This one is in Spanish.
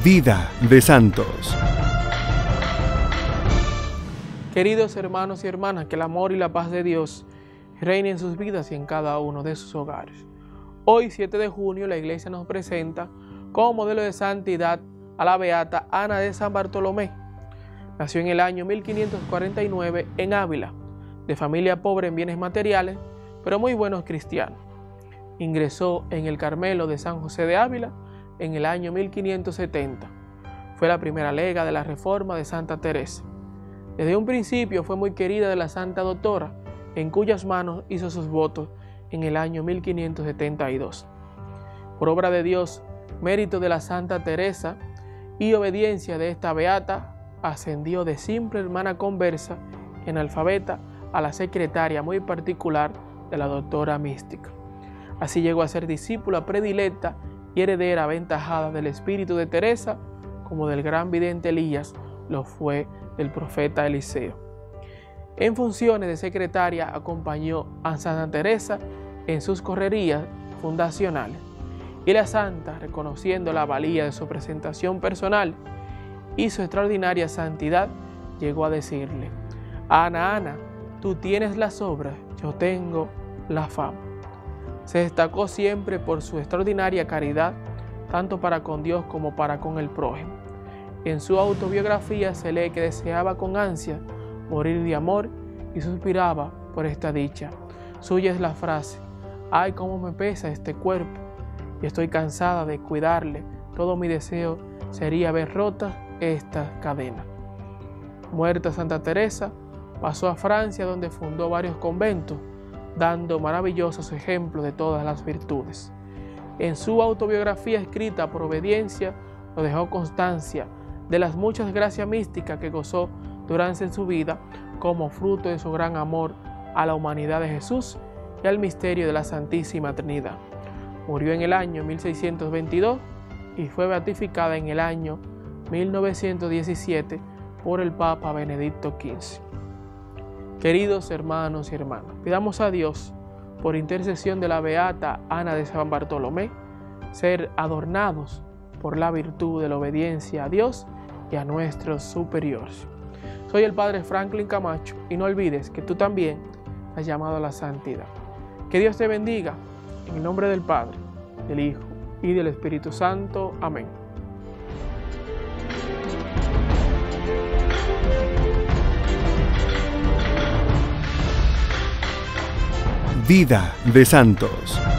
Vida de santos. Queridos hermanos y hermanas, que el amor y la paz de Dios reinen en sus vidas y en cada uno de sus hogares. Hoy, 7 de junio, la Iglesia nos presenta como modelo de santidad a la beata Ana de San Bartolomé. Nació en el año 1549 en Ávila, de familia pobre en bienes materiales, pero muy buenos cristianos. Ingresó en el Carmelo de San José de Ávila en el año 1570. Fue la primera lega de la Reforma de Santa Teresa. Desde un principio fue muy querida de la Santa Doctora, en cuyas manos hizo sus votos en el año 1572. Por obra de Dios, mérito de la Santa Teresa y obediencia de esta beata, ascendió de simple hermana conversa y analfabeta a la secretaria muy particular de la doctora mística. Así llegó a ser discípula predilecta y heredera aventajada del espíritu de Teresa, como del gran vidente Elías lo fue del profeta Eliseo. En funciones de secretaria acompañó a Santa Teresa en sus correrías fundacionales, y la santa, reconociendo la valía de su presentación personal y su extraordinaria santidad, llegó a decirle: Ana, Ana, tú tienes las obras, yo tengo la fama. Se destacó siempre por su extraordinaria caridad, tanto para con Dios como para con el prójimo. En su autobiografía se lee que deseaba con ansia morir de amor y suspiraba por esta dicha. Suya es la frase: ay, cómo me pesa este cuerpo y estoy cansada de cuidarle. Todo mi deseo sería ver rotas estas cadenas. Muerta Santa Teresa, pasó a Francia, donde fundó varios conventos, dando maravillosos ejemplos de todas las virtudes. En su autobiografía escrita por obediencia, nos dejó constancia de las muchas gracias místicas que gozó durante su vida, como fruto de su gran amor a la humanidad de Jesús y al misterio de la Santísima Trinidad. Murió en el año 1622 y fue beatificada en el año 1917 por el Papa Benedicto XV. Queridos hermanos y hermanas, pidamos a Dios, por intercesión de la beata Ana de San Bartolomé, ser adornados por la virtud de la obediencia a Dios y a nuestros superiores. Soy el Padre Franklin Camacho y no olvides que tú también has llamado a la santidad. Que Dios te bendiga, en el nombre del Padre, del Hijo y del Espíritu Santo. Amén. Vida de santos.